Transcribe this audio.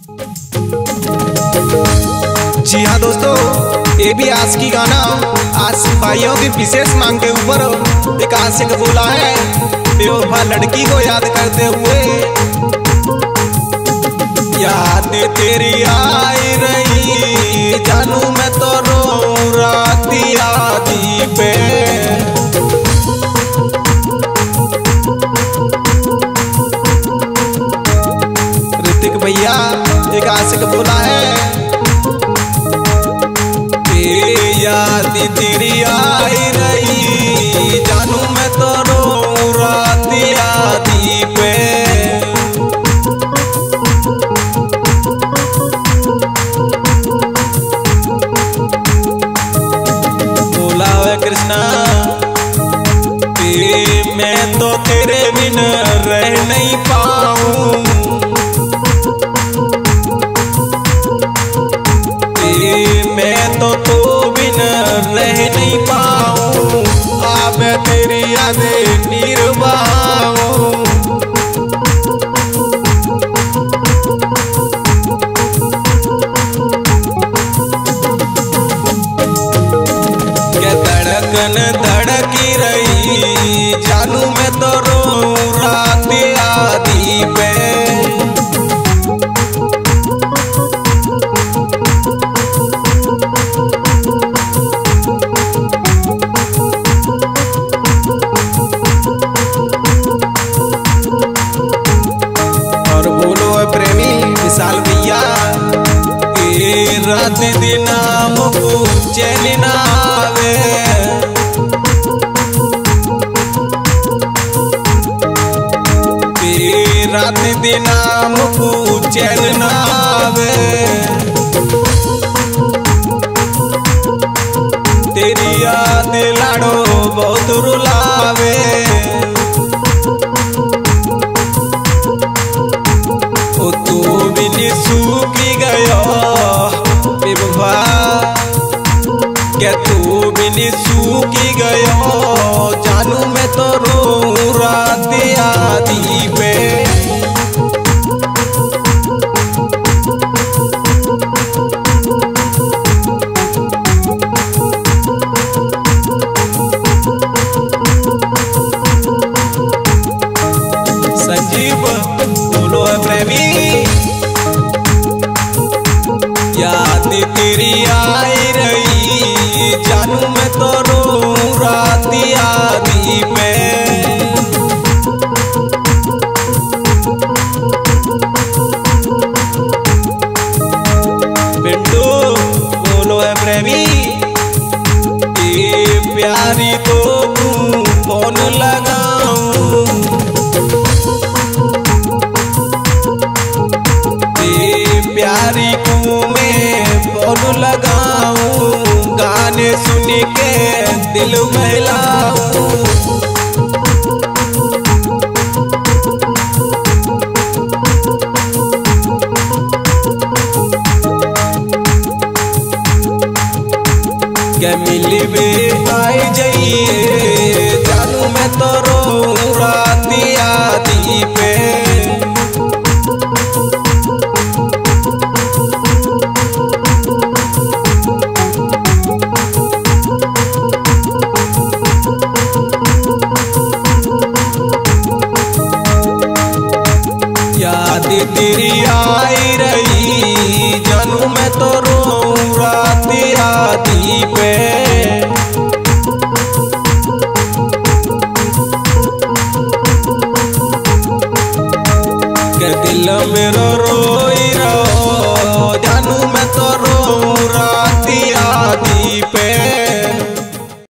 जी हाँ दोस्तों, ये भी आज की गाना आज भाइयों की विशेष मांग के ऊपर एक आशिक बोला है बेवफा लड़की को याद करते हुए। याद तेरी आई रही जानू मैं तो रो राती आदि पे। ऋतिक भैया एक आशिक बोला है याद तेरी आई रही जानू मैं तो रो राती आदि पे। बोला है कृष्णा मैं तो तेरे बिन रह नहीं पाऊं। मैं तो बिन रह नहीं पाऊं, अब तेरी यादें निर्वाऊं। क्या धड़कन धड़की रही जानू मैं तो रो रात आदि पे। विशाल भैया रात दिन हमको चैन ना आवे। रात दिन हमको चैन ना आवे। तेरी याद लाडो बहुत रुलावे। सूखी गया बेवफा क्या तू बिन सूखी गया जानू मैं तो रो रात आदि पे। संजीव बोलो है प्रेमी याद तेरी आई रही जानू मैं तो रो राती आदि पे। बिट्टू बोलो है प्रेमी ये प्यारी तो कौन लगाऊं। प्यारी को मैं बोल लगाऊं गाने सुन के दिल बहलाऊं। क्या मिलवे आई जाइए जानू मैं तो रो राती आदि पे। याद तेरी आई रही जानू मैं तो रो रात आदि पे। क्या दिल में रो